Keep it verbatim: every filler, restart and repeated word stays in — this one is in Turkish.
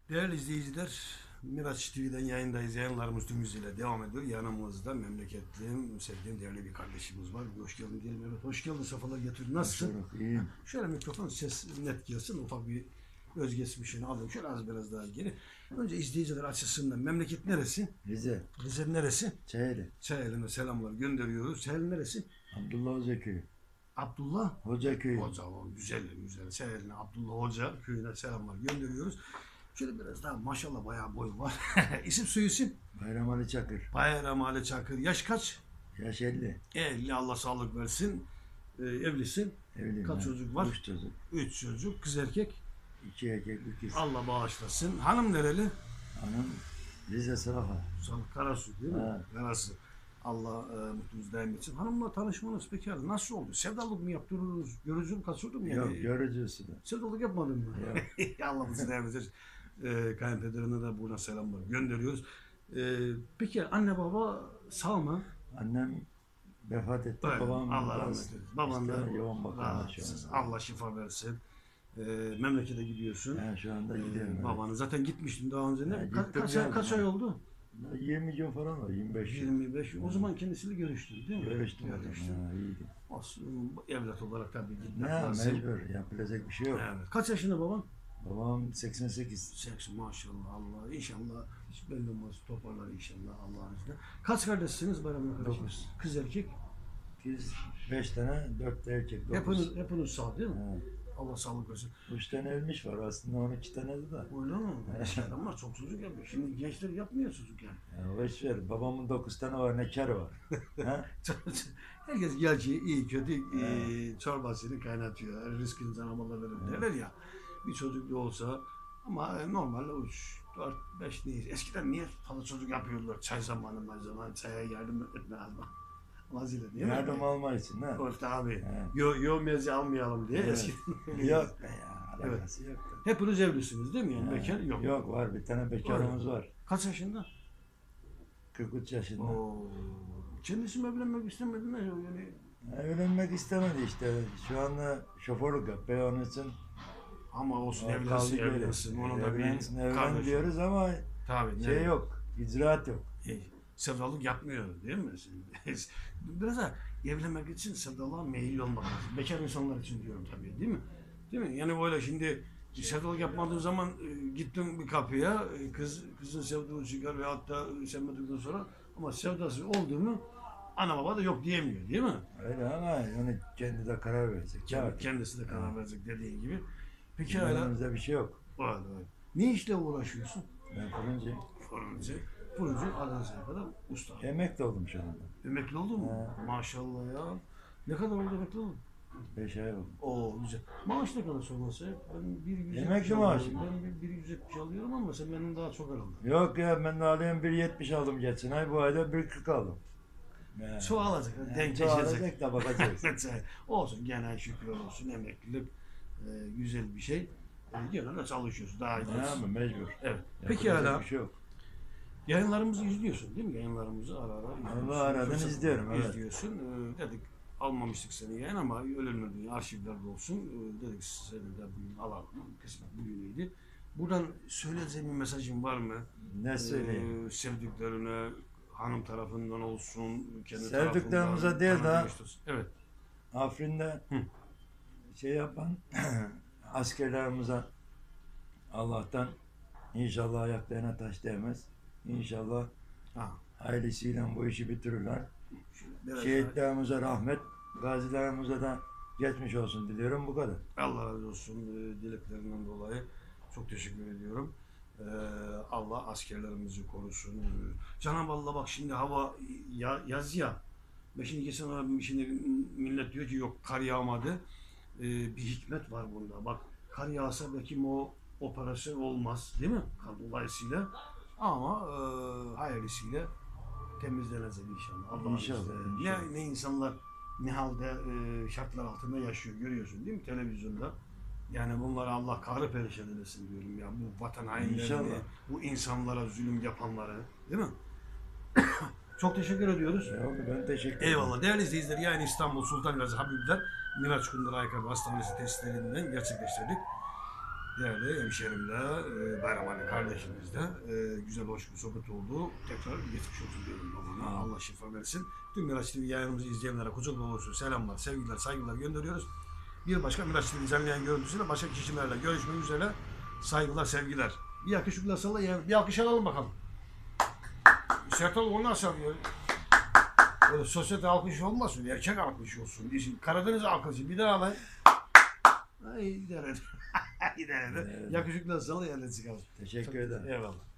Değerli izleyiciler, Miraç T V'den yayındayız. Yayınlarımız tüm hızıyla devam ediyor. Yanımızda memleketlim, sevdiğim değerli bir kardeşimiz var. Bir hoş geldin diyelim. Evet, hoş geldin. Sefalar getirdin. Nasılsın? Çok iyiyim. Şöyle mikrofon ses net gelsin. Ufak bir özgeçmişini alayım. Şöyle az biraz daha geri. Önce izleyiciler açısından memleket neresi? Rize, Rize neresi? Çayeli, Çayeli'ne selamlar gönderiyoruz. Çayeli neresi? Abdullah Hoca Köyü, Abdullah Hoca Köyü. Hoca. O güzel güzel. Çayeli'ne Abdullah Hoca köyüne selamlar gönderiyoruz. Şöyle biraz daha maşallah bayağı boy var. İsim soy isim? Bayram Ali Çakır, Bayram Ali Çakır. Yaş kaç? yaş elli, elli. Allah sağlık versin. Ee, evlisin. evliyim. Kaç ben. çocuk var? Üç çocuk, Üç çocuk. Kız erkek. iki erkek, bir kız. Allah bağışlasın. Hanım nereli? Hanım Rize Sırafa. Salı Karasu değil mi? Ha. Karasu. Allah e, mutluluğunuzu daim etsin. Hanımla tanışmanız peki nasıl oldu? Sevdalık mı yaptırdınız? Görücü mü kaçırdı mı? Yok, görücüsü de. Sevdalık yapmadın mı? Yok. Allah mutluluğunuzu daim etsin. E, kayınpederine de buna selamlar gönderiyoruz. E, peki anne baba sağ mı? Annem vefat etti, Evet, babam Allah rahmet biraz eylesin. Baban da işte yoğun bakımda şu rahatsız. anda. Allah şifa versin. Ee, memlekete gidiyorsun. Ben şu anda Ee, gidiyorum. evet. babanın zaten gitmiştin daha önce. Ne? Ha, Ka- gittim kaç, ay, geldim kaç ya. ay oldu? yirmi gün falan var, yirmi beş gün. yirmi beş. O zaman kendisiyle görüştün değil mi? Görüştüm hocam. Görüştün. Ha, iyiydi. Aslında evlat olarak tabii gitmek Ne lazım. mecbur, yapılacak bir şey yok. Evet. Kaç yaşında baban? Babam seksen sekiz. seksen maşallah Allah. İnşallah hiç belli olmaz. Toparlar inşallah Allah'ın izniyle. Kaç kardeşsiniz bayramın kardeşim? Dokuz. Kız erkek. Kız beş tane, dört de erkek. Dokuz. Hepiniz, hepiniz sağ değil mi? Ha. Allah sağlık versin. Üç tane ölmüş var aslında, on iki tane de da. Öyle mi? Eski adamlar çok çocuk yapıyor. Şimdi gençler yapmıyor çocuk yani. Ya boş ver, babamın dokuz tane var, ne kar var. ha? Herkes gerçi iyi kötü e, çorbasını kaynatıyor. Her rızkını Cenab-ı verir derler ya. Bir çocuk da olsa ama e, normal üç, dört, beş neyse. Eskiden niye fazla çocuk yapıyorlar? Çay zamanı, may zamanı, çaya yardım etme lazım. Vazile değil mi? Yardım alma için ha. Evet abi. He. Yo, yo mezi almayalım diye Evet. eskiden. Yok be ya, alakası yok. da. Hepiniz evlisiniz değil mi? Yani Ha, bekar yok. Yok var, bir tane bekarımız var. Kaç yaşında? kırk üç yaşında. Oo. Kendisi mi evlenmek istemedi ne? Yani Evlenmek istemedi işte. Şu anda şoförlük yapıyor, onun için ama olsun o evlensin kaldı böyle. evlensin. Onun da bir Evlensin, evlen kardeşi. diyoruz ama Tabii. şey ne? yok, icraat yok. E, sevdalık yapmıyor değil mi? Biraz da evlenmek için sevdalığa meyilli olmak lazım. Bekar insanlar için diyorum tabii değil mi? Değil mi? Yani böyle şimdi sevdalık yapmadığın zaman e, gittin bir kapıya e, kız kızın sevdalığı çıkar ve hatta sevmedikten sonra ama sevdası oldu mu ana baba da yok diyemiyor değil mi? Öyle ama onu kendi de karar verecek. Kendi, Artık. kendisi de karar verecek dediğin gibi. Peki hala Elimizde bir şey yok. var var. Ne işle uğraşıyorsun? Ben fırıncıyım. Fırıncı. Fırıncı Adana'ya kadar usta. Emekli oldum şu anda. Emekli oldun mu? He. Maşallah ya. Ne kadar oldu emekli oldun? Beş ay oldu. Oo güzel. Maaş ne kadar sorması? Ben bir yüz Emekli yetmiş maaşı alıyorum. mı? Ben bir, bir yüz yetmiş alıyorum ama sen benim daha çok herhalde. Yok ya, ben de alayım bir yetmiş aldım geçen ay, bu ayda bir kırk aldım. Ya. Çoğalacak, Yani denkleşecek. çoğalacak da bakacağız. Olsun genel şükürler olsun emeklilik e, güzel bir şey. E, gene de çalışıyorsun daha iyi. Ne ama mecbur. Evet. Yapacak Peki hala bir şey yok. yayınlarımızı izliyorsun değil mi? Yayınlarımızı ara ara izliyorsun. Allah aradan Fırsat izliyorum, bulduk, evet. İzliyorsun. Ee, dedik almamıştık seni yayın ama ölülmediğin arşivlerde olsun. Ee, dedik seni de bugün alalım. Kısmet bugüneydi. Buradan söyleyeceğim bir mesajın var mı? Ne söyleyeyim? Ee, sevdiklerine hanım tarafından olsun, kendi Sevdiklerimize tarafından değil de- tanıdığın işte- Evet. Afrin'de Hı. şey yapan askerlerimize Allah'tan inşallah ayaklarına taş değmez. İnşallah Ha. ailesiyle bu işi bitirirler. Biraz Şehitlerimize rahmet, gazilerimize de geçmiş olsun diliyorum, bu kadar. Allah razı olsun e, dileklerinden dolayı çok teşekkür ediyorum. Ee, Allah askerlerimizi korusun. Ee, Cenab-ı Allah bak şimdi hava ya, yaz ya. Ve şimdi geçen ara şimdi millet diyor ki yok kar yağmadı. Ee, bir hikmet var bunda. Bak kar yağsa belki o operasyon olmaz değil mi? Kar dolayısıyla. Ama e, hayırlısıyla temizlenecek inşallah. Allah'ın İnşallah, izniyle. inşallah. Ne, ne insanlar ne halde e, şartlar altında yaşıyor görüyorsun değil mi televizyonda? Yani bunları Allah kahrı perişan edesin diyorum ya. Bu vatan hainlerini, İnşallah. bu insanlara zulüm yapanları değil mi? Çok teşekkür ediyoruz. Ya, ben teşekkür ederim. Eyvallah. Değerli izleyiciler, yani İstanbul Sultan Gazi Habibler Miraç Kundur Ayakkabı Hastanesi testlerinden gerçekleştirdik. değerli hemşerimle, e, Bayram Ali kardeşimizle e, güzel hoş bir sohbet oldu. Tekrar geçmiş olsun diyorum babana. Allah şifa versin. Tüm Miraç T V yayınımızı izleyenlere kucak dolusu selamlar, sevgiler, saygılar gönderiyoruz. Bir başka Miraç T V canlı yayın görüntüsüyle başka kişilerle görüşmek üzere. Saygılar, sevgiler. Bir yakışıklı salla ya. Bir alkış alalım bakalım. Sertal onu nasıl alıyor? Böyle sosyete alkışı olmasın, erkek alkışı olsun. Karadeniz alkışı bir daha alayım. Ay gider hadi. Gider hadi. Yakışıklı salla yerine çıkalım. Teşekkür ederim. Eyvallah.